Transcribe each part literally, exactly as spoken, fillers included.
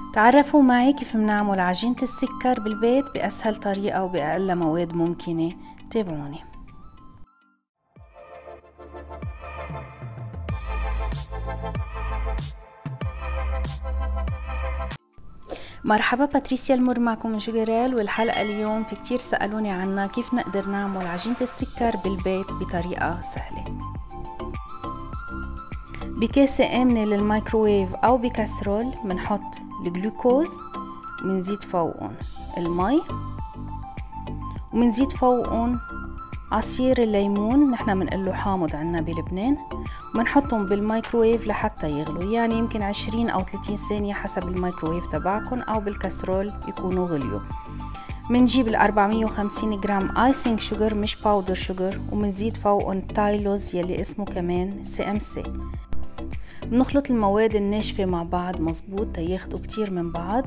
تعرفوا معي كيف بنعمل عجينة السكر بالبيت بأسهل طريقة وبأقل مواد ممكنة. تابعوني. مرحبا، باتريسيا المر معكم من شوجريل، والحلقة اليوم في كتير سألوني عنها كيف نقدر نعمل عجينة السكر بالبيت بطريقة سهلة. بكاسة آمنة للميكروويف أو بكسرول بنحط الجلوكوز، ومنزيد فوقهم المي، ومنزيد فوقهم عصير الليمون، نحنا بنقله حامض عنا بلبنان، وبنحطهم بالميكروويف لحتى يغلوا، يعني يمكن عشرين أو ثلاثين ثانية حسب الميكروويف تبعكم، أو بالكسرول يكونوا غليوا. منجيب ال أربعمية وخمسين جرام ايسينج شوجر مش باودر شوجر، ومنزيد فوقهم تايلوز يلي اسمه كمان سي ام سي. بنخلط المواد الناشفة مع بعض مظبوط تياخدوا كتير من بعض.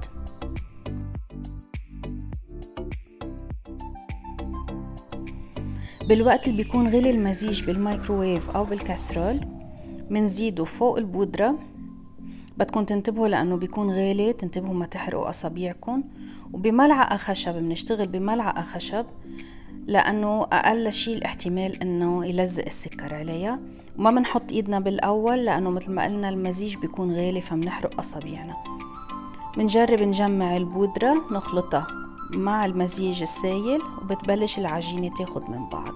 بالوقت اللي بيكون غلي المزيج بالميكروويف او بالكسرول منزيده فوق البودرة. بدكم تنتبهوا لانه بيكون غالي، تنتبهوا ما تحرقوا اصابيعكم. وبملعقة خشب، بنشتغل بملعقة خشب لانه اقل شيء الاحتمال انه يلزق السكر عليها. وما بنحط ايدنا بالاول لانه مثل ما قلنا المزيج بيكون غالي فبنحرق اصابيعنا. بنجرب نجمع البودرة نخلطها مع المزيج السائل، وبتبلش العجينة تاخد من بعض.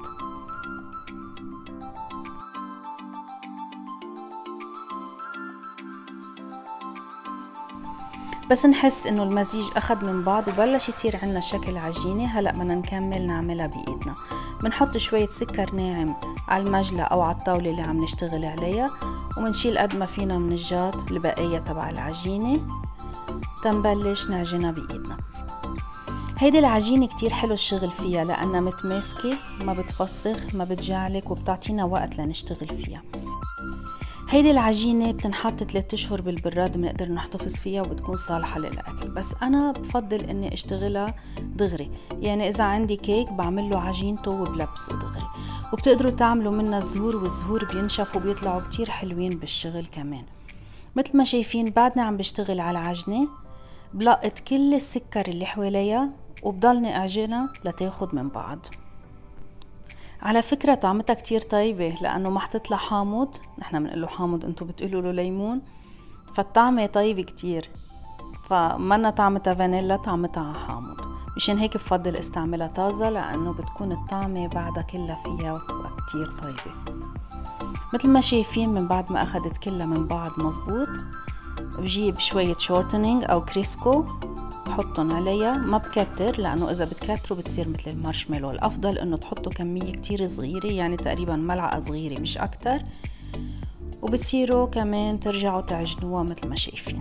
بس نحس انه المزيج اخد من بعض وبلش يصير عنا شكل عجينة، هلأ بدنا نكمل نعملها بايدنا. بنحط شوية سكر ناعم على المجلة او على الطاولة اللي عم نشتغل عليها، ومنشيل قد ما فينا من الجات البقية تبع العجينة تنبلش نعجنها بايدنا. هيدي العجينة كتير حلو الشغل فيها لأنها متماسكة، ما بتفسخ، ما بتجعلك، وبتعطينا وقت لنشتغل فيها. هيدي العجينة بتنحط ثلاثة اشهر بالبراد، بنقدر نحتفظ فيها وبتكون صالحة للأكل. بس أنا بفضل إني اشتغلها دغري، يعني إذا عندي كيك بعمل له عجينته وبلبسه دغري. وبتقدروا تعملوا منها زهور، والزهور بينشفوا وبيطلعوا كتير حلوين بالشغل كمان. مثل ما شايفين بعدنا عم بشتغل على العجنة، بلقط كل السكر اللي حواليها وبضلني اعجنها لتاخد من بعض. على فكرة طعمتها كتير طيبة لانه ما حطيت لها حامض، نحنا بنقله حامض انتو بتقولوا له ليمون، فالطعمة طيبة كتير، فمنا طعمتها فانيلا، طعمتها حامض. مشان هيك بفضل استعملها طازة لانه بتكون الطعمة بعدها كلها فيها وبتبقى كتير طيبة. مثل ما شايفين من بعد ما اخدت كلها من بعض مزبوط، بجيب شوية شورتنينج او كريسكو بحطهم عليها، ما بكتر لانه اذا بتكتروا بتصير مثل المارشميلو. الافضل انه تحطوا كمية كتير صغيرة، يعني تقريبا ملعقة صغيرة مش اكتر، وبتصيروا كمان ترجعوا تعجنوها مثل ما شايفين.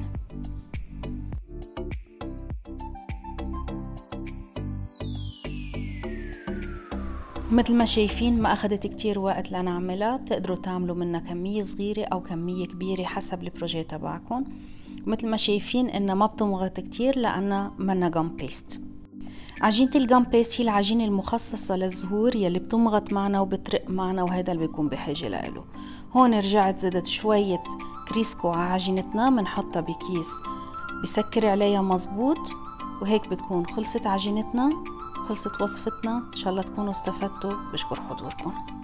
مثل ما شايفين ما اخدت كتير وقت لنعملها، بتقدروا تعملوا منها كمية صغيرة او كمية كبيرة حسب البروجي تبعكم. مثل ما شايفين انها ما بتمغط كتير لانها منا جام بيست. عجينة الجام بيست هي العجينة المخصصة للزهور يلي بتمغط معنا وبترق معنا، وهذا اللي بيكون بحاجة له. هون رجعت زدت شوية كريسكو على عجينتنا، بنحطها بكيس بسكر عليها مزبوط، وهيك بتكون خلصت عجينتنا، خلصت وصفتنا. ان شاء الله تكونوا استفدتوا، بشكر حضوركم.